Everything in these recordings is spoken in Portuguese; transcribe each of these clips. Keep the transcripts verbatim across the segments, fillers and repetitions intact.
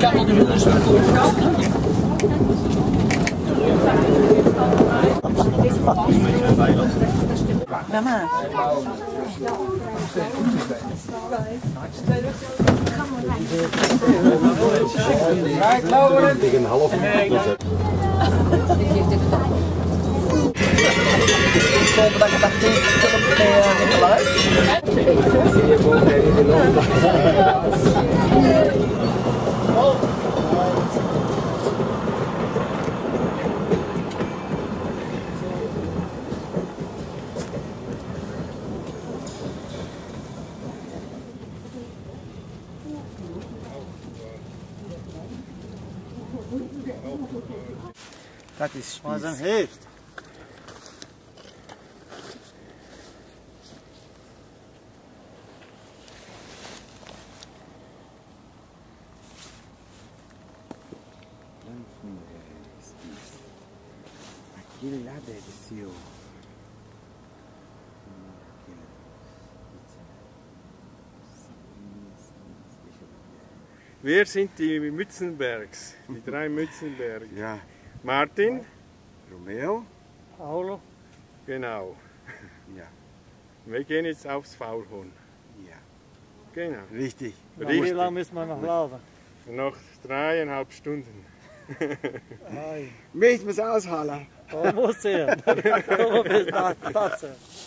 kabel dus dus de kant. Mama. Tegen een half uur. Komen dat je dat filmpje in geluid. Dat is spies. Was een heeft. Aquele lá deve ser o... Wir sind die Mützenbergs, die drei Mützenberg. Ja. Martin, Romeo. Paulo. genau. Ja. Wir gehen jetzt aufs Faulhorn. Ja. Genau. Richtig. Wie Richtig. lange müssen wir noch laufen? Noch dreieinhalb Stunden. Nein. Möchten wir es aushalten? Da muss er. Da muss bis nach Platz.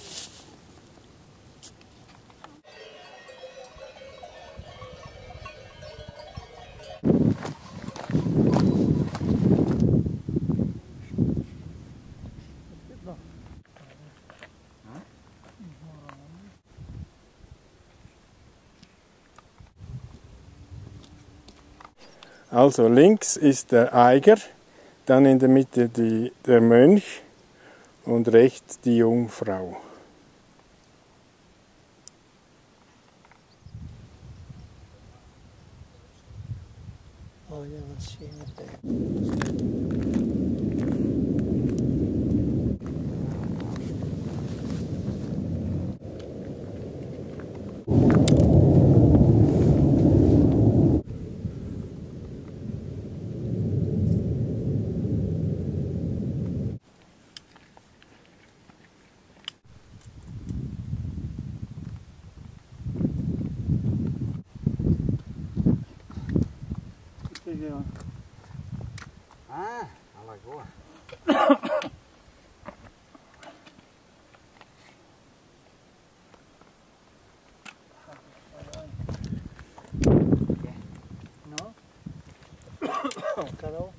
Also links ist der Eiger, dann in der Mitte die, der Mönch und rechts die Jungfrau. Oh ja, was schön mit der. Ah, a lagoa. No? Carol?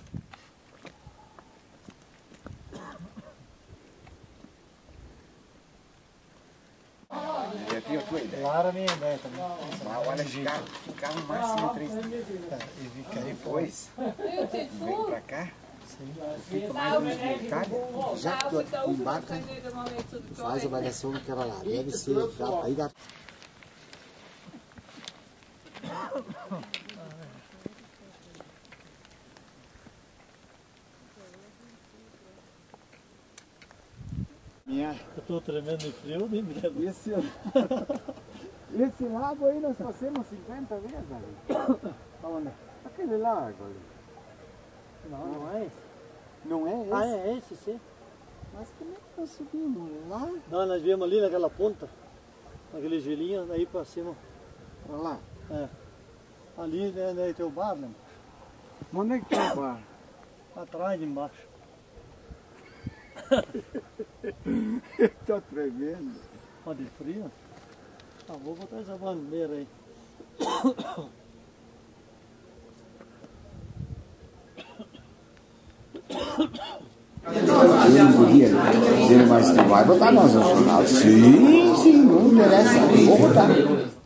Já tinha tua ideia. Claro, a minha ideia também. Mas olha, ficar, ficar no máximo três dias. Depois, vem pra cá. Fica mais uns militares. Já que tu embarca, faz a avaliação daquela lá. Deve ser, dá, aí dá. Minha. Eu estou tremendo de frio, nem me lembro. Esse, esse lago aí nós passamos cinquenta vezes ali. Aonde? Aquele lago ali. Não, não é esse. Não é esse? Ah, é esse, sim. Mas como é que nós subimos lá? Não, nós viemos ali naquela ponta, naquele gelinho, daí para cima. Pra lá? É. Ali né, daí tem o bar, né? Onde é que tem o bar? Atrás de embaixo. Tô tremendo. Ó, de frio. Ah, vou botar essa bandeira aí. Eu podia dizer, mas tu vai botar nós no jornal? Sim, sim, não interessa. Vou botar.